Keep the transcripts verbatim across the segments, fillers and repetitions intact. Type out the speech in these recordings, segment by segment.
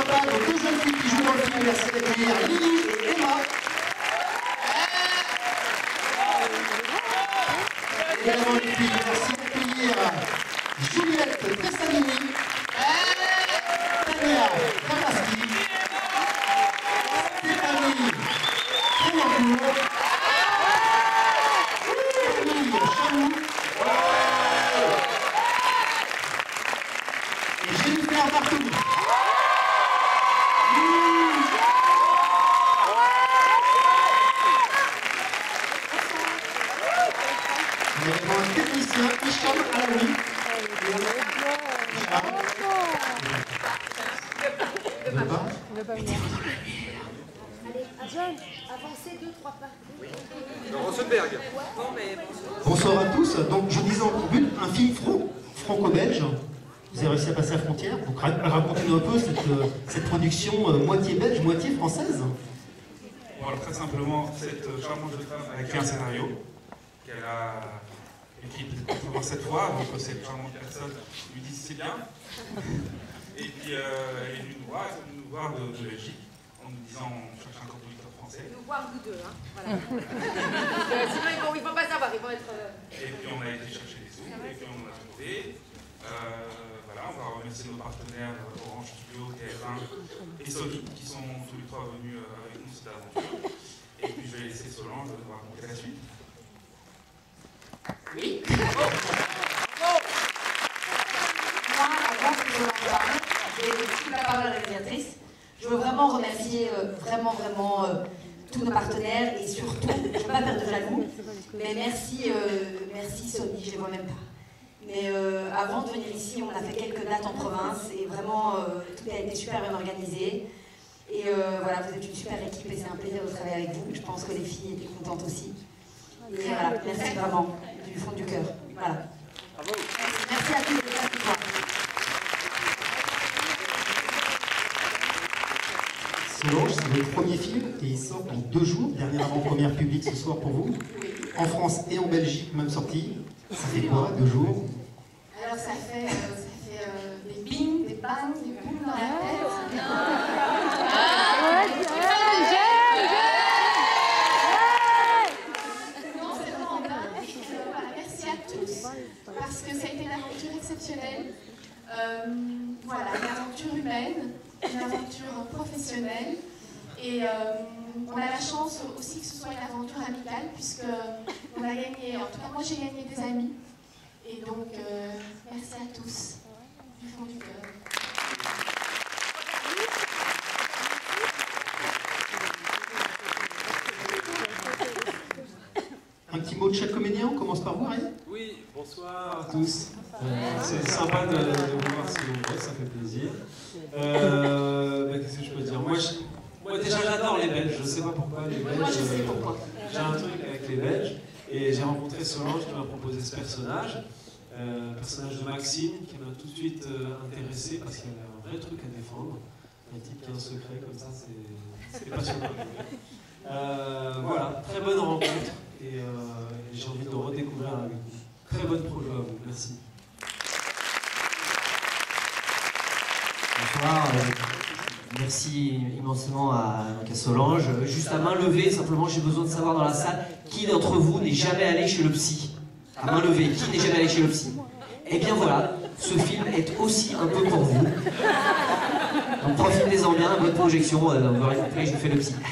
table aux deux jeunes filles qui jouent dans le film. Merci d'accueillir Lily et Emma. Également les filles, merci d'accueillir Juliette Tressanini, Tania Kramaski, Stéphanie Créancourt, Camille Chamou et Jennifer Bartoli. Il y a également un technicien, Hicham Alaoui. Ne veut pas. Ne veut pas venir. Allez, John, avancez deux, trois pas. Rosenberg. Bonsoir à tous. Donc, je disais en préambule, un film franco- franco-belge. Vous avez réussi à passer la frontière. Donc, racontez-nous un peu cette, euh, cette production euh, moitié belge, moitié française. Bon, alors, très simplement, cette charmante jeune femme a écrit un scénario qu'elle a écrit peut-être pour cette fois, donc cette charmante personne lui dit c'est bien. Et puis euh, elle est venue nous voir, elle est venue nous voir de, de Belgique, en nous disant on cherche un compositeur français. Nous voir vous deux, hein. Voilà. euh, sinon ils vont, ils vont pas savoir, ils vont être. Euh... Et puis on a été chercher les sous, et puis on en a trouvé. Euh, voilà, on va remercier nos partenaires Orange Studio, T F un et Sony qui sont tous les trois venus avec nous cette aventure. Et puis je vais laisser Solange nous raconter la suite. Oui. Oh. Oh. Moi, avant que je en parle, je vais laisser la parole à la réalisatrice. Je veux vraiment remercier euh, vraiment, vraiment euh, tous nos partenaires et surtout, je ne veux pas faire de jaloux, mais merci, euh, merci Sony, je ne les vois même pas. Mais euh, avant de venir ici, on a fait quelques dates en province et vraiment, euh, tout a été super bien organisé. Et euh, voilà, vous êtes une super équipe et c'est un plaisir de travailler avec vous. Je pense que les filles étaient contentes aussi. Et voilà, merci vraiment, du fond du cœur. Voilà. Bravo. Merci à tous les participants. Solange, c'est votre premier film et il sort dans deux jours. Dernière avant-première publique ce soir pour vous. En France et en Belgique, même sortie. Ça fait quoi, deux jours? Alors ça fait, euh, ça fait euh, des bing, des bangs, des boules dans la tête. Non, c'est vraiment dingue. Euh, voilà, merci à tous parce que ça a été une aventure exceptionnelle. Euh, voilà, une aventure humaine, une aventure professionnelle. Et euh, on a la chance aussi que ce soit une aventure amicale, puisque on a gagné, en tout cas moi j'ai gagné des amis. Et donc, euh, merci à tous, du fond du cœur. Un petit mot de chaque comédien, on commence par vous, Ryan. Oui, bonsoir à tous. Euh, c'est sympa de, de vous voir si nombreux, ça fait plaisir. Euh, bah, Qu'est-ce que je peux dire? Moi, je, moi déjà, j'adore les Belges. Je ne sais pas pourquoi les Belges. Moi, je sais pourquoi. J'ai un truc avec les Belges. Et j'ai rencontré Solange qui m'a proposé ce personnage. Euh, le personnage de Maxime qui m'a tout de suite euh, intéressé parce qu'il y avait un vrai truc à défendre. Un type qui a un secret comme ça, c'est passionnant. Euh, voilà, très bonne rencontre. Et euh, j'ai envie de le redécouvrir avec vous. Très bonne projet à vous, merci. Bonsoir, euh, merci immensément à, à Solange. Juste à main levée, simplement j'ai besoin de savoir dans la salle qui d'entre vous n'est jamais allé chez le psy. À main levée, qui n'est jamais allé chez le psy? Eh bien voilà, ce film est aussi un peu pour vous. Donc profitez-en bien, bonne projection, euh, vous aurez compris, je fais le psy.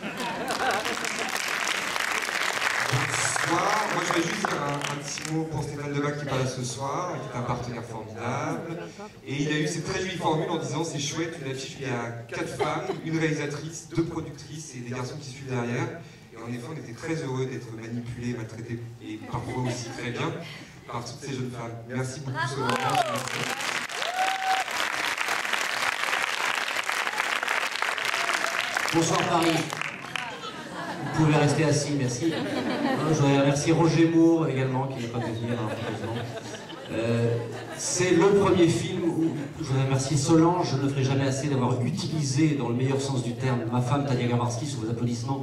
Bonsoir, moi je vais juste dire un, un petit mot pour Stéphane Debac qui parle ce soir, qui est un partenaire formidable. Et il a eu cette très jolie formule en disant c'est chouette, une affiche où il y a quatre femmes, une réalisatrice, deux productrices et des garçons qui suivent derrière. Et en effet, on était très heureux d'être manipulés, maltraités et parfois aussi très bien par toutes ces jeunes femmes. Merci beaucoup Solange. Bonsoir Paris. Vous pouvez rester assis, merci. Je voudrais remercier Roger Moore également, qui n'est pas de dire, hein, euh, c'est le premier film où je voudrais remercier Solange, je ne le ferai jamais assez d'avoir utilisé, dans le meilleur sens du terme, ma femme Tania Gamarski, sous vos applaudissements.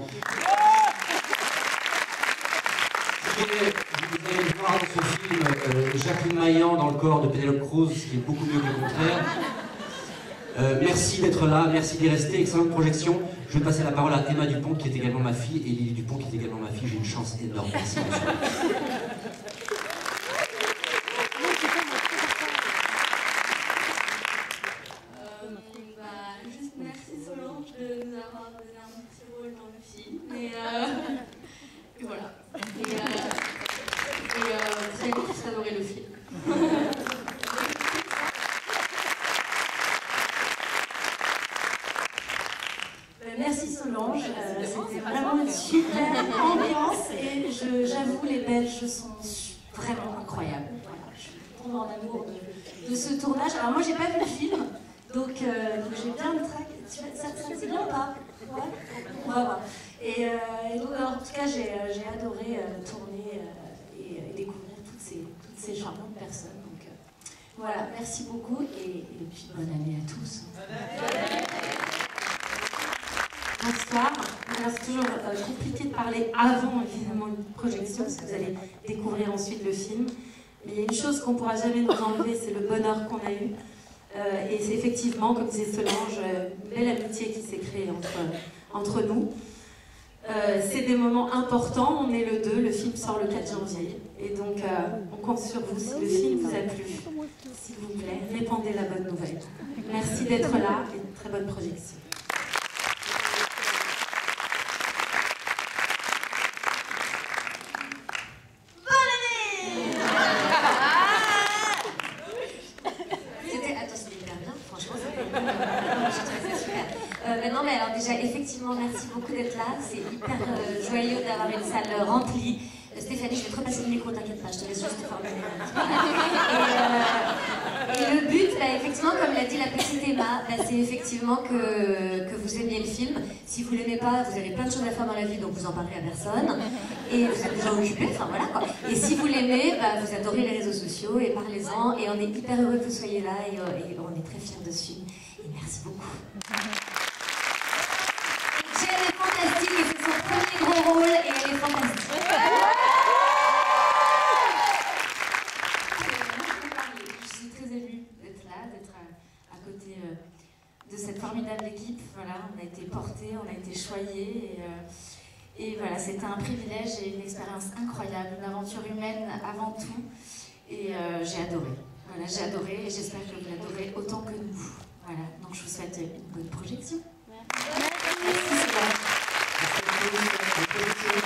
Vous allez voir dans ce film euh, Jacqueline Maillan dans le corps de Penelope Cruz, ce qui est beaucoup mieux que le contraire. Euh, merci d'être là, merci d'y rester, excellente projection. Je vais passer la parole à Emma Dupont qui est également ma fille et Lily Dupont qui est également ma fille. J'ai une chance énorme. Merci. Merci Solange de nous avoir donné un petit rôle dans le film. Et, euh, et voilà. Et, euh, et euh, vous allez tous adorer le film. Merci Solange, euh, c'était vraiment une super ambiance et j'avoue les Belges sont vraiment incroyables. Voilà, je suis tombée en amour de, de ce tournage. Alors moi j'ai pas vu le film, donc, euh, donc j'ai bien le trac. Ça, ça c'est bien ou pas? Ouais, on va voir. Et, euh, et donc alors, en tout cas j'ai adoré euh, tourner euh, et, et découvrir toutes ces, toutes ces charmantes personnes. Donc euh, voilà, merci beaucoup et, et puis bonne année à tous. Bonsoir. C'est toujours euh, compliqué de parler avant évidemment une projection parce que vous allez découvrir ensuite le film. Mais il y a une chose qu'on ne pourra jamais nous enlever, c'est le bonheur qu'on a eu. Euh, et c'est effectivement, comme disait Solange, euh, une belle amitié qui s'est créée entre, entre nous. Euh, c'est des moments importants. On est le deux, le film sort le quatre janvier. Et donc euh, on compte sur vous. Si le film vous a plu, s'il vous plaît, répandez la bonne nouvelle. Merci d'être là et très bonne projection. Effectivement, merci beaucoup d'être là. C'est hyper euh, joyeux d'avoir une salle remplie. Euh, Stéphanie, je vais te repasser le micro, t'inquiète pas, je te laisse juste te former. Et, euh, et le but, bah, effectivement, comme l'a dit la petite Emma, bah, c'est effectivement que, que vous aimiez le film. Si vous l'aimez pas, vous avez plein de choses à faire dans la vie, donc vous en parlez à personne. Et vous êtes déjà occupé, enfin voilà quoi. Et si vous l'aimez, bah, vous adorez les réseaux sociaux et parlez-en. Et on est hyper heureux que vous soyez là et, euh, et on est très fiers de ce film. Et merci beaucoup. Elle est fantastique et c'est son premier gros rôle et elle est fantastique. Je suis très émue d'être là, d'être à, à côté euh, de cette formidable équipe. Voilà, on a été portés, on a été choyés et, euh, et voilà, c'était un privilège et une expérience incroyable, une aventure humaine avant tout et euh, j'ai adoré. Voilà, j'ai adoré et j'espère que vous l'adorez autant que nous. Voilà, donc je vous souhaite une bonne projection. Merci. Merci.